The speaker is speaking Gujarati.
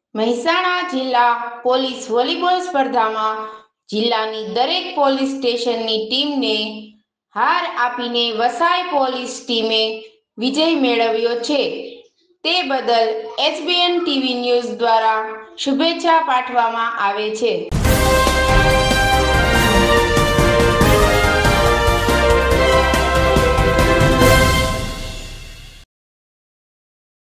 મહેસાણા જિલ્લા પોલીસ વોલીબોલ સ્પર્ધામાં જિલ્લાની દરેક પોલીસ સ્ટેશનની ટીમને હાર આપીને વસાઈ પોલીસ ટીમે વિજય મેળવ્યો છે. તે બદલ SBN ટીવી ન્યૂઝ દ્વારા શુભેચ્છા પાઠવવામાં આવે છે.